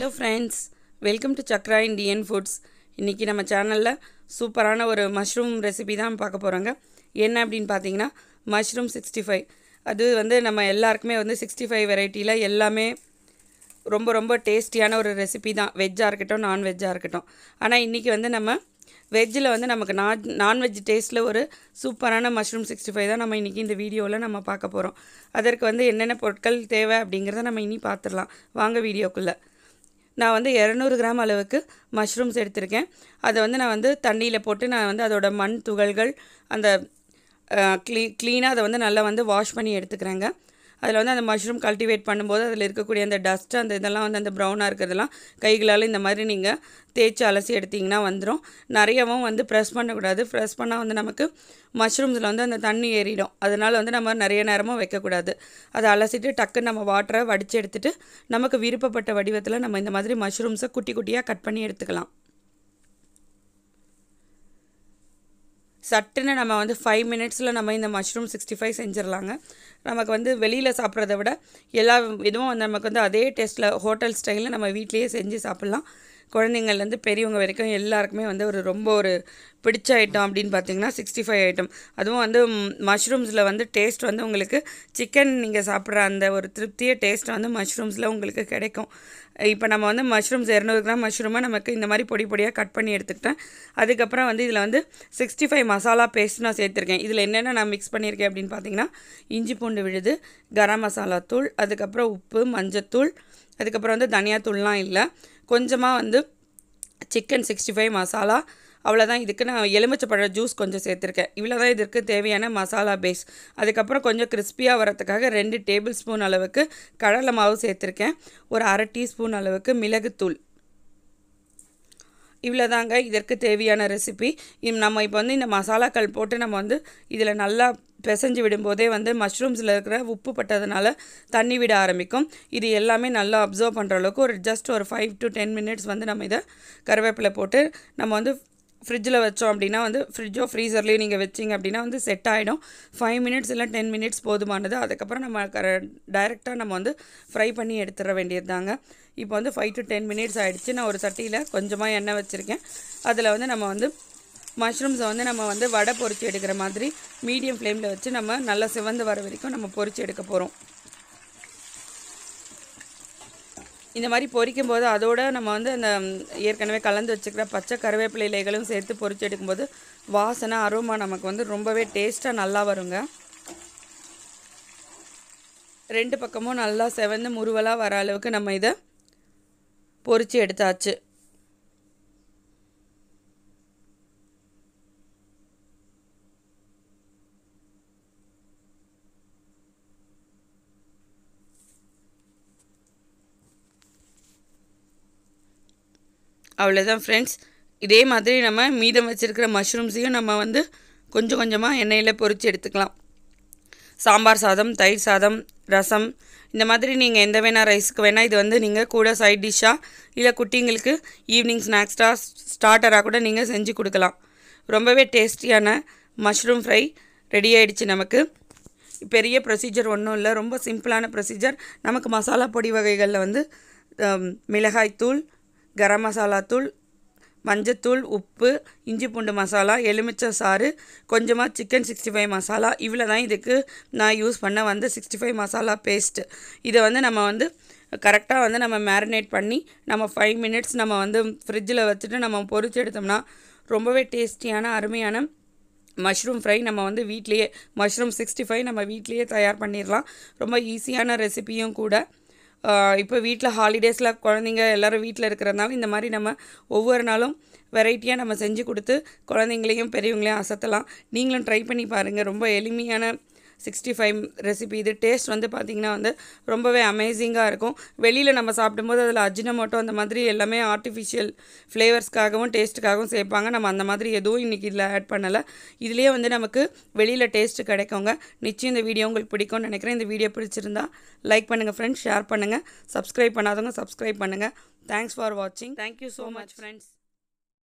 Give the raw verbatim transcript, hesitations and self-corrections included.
friends, welcome to Chakra Indian Foods. இன்னைக்கு நம்ம சேனல்ல சூப்பரான ஒரு மஷ்ரூம் ரெசிபி தான் பார்க்க போறோங்க. என்ன அப்படினு பாத்தீங்கன்னா மஷ்ரூம் sixty-five. அது வந்து நம்ம எல்லாருக்குமே வந்து sixty-five வெரைட்டில எல்லாமே ரொம்ப ரொம்ப டேஸ்டியான ஒரு ரெசிபி தான். வெஜ்ஜா இருக்கட்டும் நான் வெஜ்ஜா இருக்கட்டும். ஆனா இன்னைக்கு வந்து நம்ம வெஜ்ல வந்து நமக்கு நான் வெஜ் டேஸ்ட்ல ஒரு சூப்பரான மஷ்ரூம் sixty-five தான் நம்ம இன்னைக்கு இந்த வீடியோல நம்ம பார்க்க போறோம். அதற்கு வந்து என்னென்ன பொருட்கள் தேவை அப்படிங்கறத நம்ம இனி பார்த்துறலாம். வாங்க வீடியோக்குள்ள. நான் வந்து two hundred கிராம் அளவுக்கு மஷ்ரூம்ஸ் எடுத்துர்க்கேன். அத வந்து நான் வந்து தண்ணியில போட்டு நான் வந்து அதோட மண் துகள்கள் அந்த க்ளீனா அத வந்து நல்லா வந்து வாஷ் பண்ணி எடுத்துக்கறேங்க. அதுல வந்து அந்த மஷ்ரூம் கல்டிவேட் பண்ணும்போது அதுல இருக்கக்கூடிய அந்த டஸ்ட் அந்த இதெல்லாம் வந்து அந்த பிரவுனா இருக்குதெல்லாம் கைகளால இந்த மாதிரி நீங்க தேய்ச்சு அலசி எடுத்தீங்கன்னா வந்துரும். நிறையவும் வந்து பிரஸ் பண்ண கூடாது. பிரஸ் பண்ணா வந்து நமக்கு மஷ்ரூம்ஸ்ல வந்து அந்த தண்ணி ஏறிடும். அதனால வந்து நம்ம நிறைய நேரமும் வைக்க கூடாது. அத அலசிட்டு டக்கு நம்ம வாட்டரை வடிச்சு எடுத்துட்டு நமக்கு விருப்பப்பட்ட வடிவத்துல நம்ம இந்த மாதிரி மஷ்ரூம்ஸை குட்டி குட்டியா கட் பண்ணி எடுத்துக்கலாம். சட்டுன்னு நம்ம வந்து five மினிட்ஸ்ல நம்ம இந்த மஷ்ரூம் sixty-five செஞ்சிரலாங்க. நமக்கு வந்து வெளியில சாப்பிடுறதை விட எல்லா இதுவும் நமக்கு வந்து அதே டேஸ்ட்ல ஹோட்டல் ஸ்டைல்ல நம்ம வீட்லயே செஞ்சு சாப்பிடலாம். குழந்தைங்கள்ல இருந்து பெரியவங்க வரைக்கும் எல்லாருக்குமே வந்து ஒரு ரொம்ப ஒரு பிடிச்ச ஐட்டம் அப்படினு பாத்தீங்கன்னா sixty-five ஐட்டம். அதுவும் வந்து மஷ்ரூம்ஸ்ல வந்து டேஸ்ட் வந்து உங்களுக்கு சிக்கன் நீங்க சாப்பிடுற அந்த ஒரு திருப்தியே டேஸ்ட் வந்து மஷ்ரூம்ஸ்ல உங்களுக்கு கிடைக்கும். இப்போ நம்ம வந்து மஷ்ரூம்ஸ் two hundred கிராம் மஷ்ரூமை நமக்கு இந்த மாதிரி பொடி பொடியா கட் பண்ணி எடுத்துக்கிட்டேன். அதுக்கு அப்புறம் வந்து இதுல வந்து sixty-five மசாலா பேஸ்ட் நான் சேர்த்திருக்கேன். இதுல என்னென்ன நான் mix பண்ணிருக்கேன் அப்படினு பாத்தீங்கன்னா இஞ்சி பூண்டு விழுது, கரம் மசாலா தூள், அதுக்கு அப்புறம் உப்பு, மஞ்சள் தூள், அதுக்கு அப்புறம் வந்து தனியா தூள்லாம் இல்ல. கொஞ்சமா வந்து சிக்கன் sixty-five மசாலா அவ்வளவுதான். இதுக்கு நான் எலுமிச்சைப்பழ ஜூஸ் கொஞ்சம் சேர்த்திருக்கேன். இவ்வளவுதான் இதற்கு தேவையான மசாலா பேஸ். அதுக்கு அப்புறம் கொஞ்சம் கிறிஸ்பியா வரதுக்காக two டேபிள்ஸ்பூன் அளவுக்கு கடலை மாவு சேர்த்திருக்கேன். ஒரு அரை டீஸ்பூன் அளவுக்கு மிளகு தூள். இவ்வளவுதாங்க இதற்கு தேவையான ரெசிபி. நம்ம இப்போ வந்து இந்த மசாலாக்கள் போட்டு நம்ம வந்து இதல நல்லா பிசைஞ்சு விடும்போதே வந்து மஷ்ரூம்ஸ்ல இருக்கிற உப்பு பட்டதனால தண்ணி விட ஆரம்பிக்கும். இது எல்லாமே நல்லா அப்சர்வ் பண்ற அளவுக்கு ஒரு ஜஸ்ட் ஒரு five to ten மினிட்ஸ் வந்து நம்ம இத கறிவேப்பிலை போட்டு நம்ம வந்து ஃப்ரிட்ஜ்ல வச்சோம் அப்படினா வந்து ஃப்ரிட்ஜோ ஃப்ரீசர்லயே நீங்க வெச்சீங்க அப்படினா வந்து செட் ஆயிடும். five மினிட்ஸ் இல்ல ten மினிட்ஸ் போதுமானது. அதுக்கு அப்புறம் நம்ம டைரக்ட்டா நம்ம வந்து ஃப்ரை பண்ணி எடுத்துற வேண்டியதுதாங்க. இப்போ வந்து five to ten மினிட்ஸ் ஆயிடுச்சு. நான் ஒரு சட்டியில கொஞ்சமா எண்ணெய் வச்சிருக்கேன். அதுல வந்து நம்ம வந்து மஷ்ரூம்ஸ் வந்து நம்ம வந்து வடை பொரிச்சு எடுக்கிற மாதிரி மீடியம் ஃப்ளேம்ல வச்சு நம்ம நல்லா சிவந்து வர வரைக்கும் நம்ம பொரிச்சு எடுக்க போறோம். இந்த மாதிரி பொரிக்கும்போது அதோட நம்ம வந்து அந்த ஏற்கனவே கலந்து வச்சிருக்கிற பச்சை கறிவேப்பிலை இலைகளும் சேர்த்து பொரிச்சு எடுக்கும்போது வாசனை அரோமா நமக்கு வந்து ரொம்பவே டேஸ்டா நல்லா வருங்க. ரெண்டு பக்கமும் நல்லா செவந்து முறுவலா வர அளவுக்கு நம்ம இத பொரிச்சு எடுத்தாச்சு. அவ்வளவுதான் फ्रेंड्स. இதே மாதிரி நம்ம மீதம் வச்சிருக்கிற மஷ்ரூம்ஸையும் நம்ம வந்து கொஞ்சம் கொஞ்சமா எண்ணெயில பொரிச்சு எடுத்துக்கலாம். சாம்பார் சாதம், தயிர் சாதம், ரசம் இந்த மாதிரி நீங்க எந்த வேணா ரைஸ்க்கு வேணா இது வந்து நீங்க கூட சைடு டிஷ்ஷா இல்ல குட்டிங்களுக்கு ஈவினிங் ஸ்நாக்ஸா ஸ்டார்ட்டரா கூட நீங்க செஞ்சு கொடுக்கலாம். ரொம்பவே டேஸ்டியான மஷ்ரூம் ஃப்ரை ரெடி ஆயிடுச்சு நமக்கு. பெரிய ப்ரொசீஜர் ஒண்ணும் இல்ல. ரொம்ப சிம்பிளான ப்ரொசீஜர். நமக்கு மசாலா பொடி வகைகள்ல வந்து மிளகாய் தூள், கரம் மசாலா தூள், மஞ்சள் தூள், உப்பு, இஞ்சி பூண்டு மசாலா, எலுமிச்சை சாறு, கொஞ்சமா சிக்கன் sixty-five மசாலா இவ்வளவுதான் இதுக்கு நான் யூஸ் பண்ண வந்து sixty-five மசாலா பேஸ்ட். இத வந்து நம்ம வந்து கரெக்ட்டா வந்து நம்ம மேரினேட் பண்ணி நம்ம five மினிட்ஸ் நம்ம வந்து ஃப்ரிட்ஜ்ல வச்சிட்டு நம்ம பொரிச்சு எடுத்தோம்னா ரொம்பவே டேஸ்டியான அருமையான மஷ்ரூம் ஃப்ரை நம்ம வந்து வீட்லயே மஷ்ரூம் sixty-five நம்ம வீட்லயே தயார் பண்ணிரலாம். ரொம்ப ஈஸியான ரெசிபியும் கூட. இப்போ வீட்ல ஹாலிடேஸ்ல குழந்தைங்க எல்லாரும் வீட்ல இருக்கறனால இந்த மாதிரி நம்ம ஒவ்வொரு நாளும் வெரைட்டியா நம்ம செஞ்சு கொடுத்து குழந்தைங்களையும் பெரியவங்களையும் அசத்தலாம். நீங்களும் ட்ரை பண்ணி பாருங்க. ரொம்ப எளிமையான sixty-five ரெசிபி. இது டேஸ்ட் வந்து பாத்தீங்கன்னா வந்து ரொம்பவே அமேசிங்கா இருக்கும். வெளியில நம்ம சாப்பிடும்போது அதுல அஜினோமோட்டோ அந்த மாதிரி எல்லாமே ஆர்ட்டிஃபிஷியல் ஃப்ளேவர்ஸ்க்காகவும் டேஸ்ட்காகவும் சேர்ப்பாங்க. நம்ம அந்த மாதிரி எதுவும் இன்னைக்கு இதுல ஆட் பண்ணல. இதுலயே வந்து நமக்கு வெளியில டேஸ்ட் கிடைக்குங்க. நிச்சயம் இந்த வீடியோ உங்களுக்கு பிடிக்கும்னு நினைக்கிறேன். இந்த வீடியோ பிடிச்சிருந்தா லைக் பண்ணுங்க फ्रेंड्स, ஷேர் பண்ணுங்க, Subscribe பண்ணாதவங்க Subscribe பண்ணுங்க. Thanks for watching. Thank you so much friends.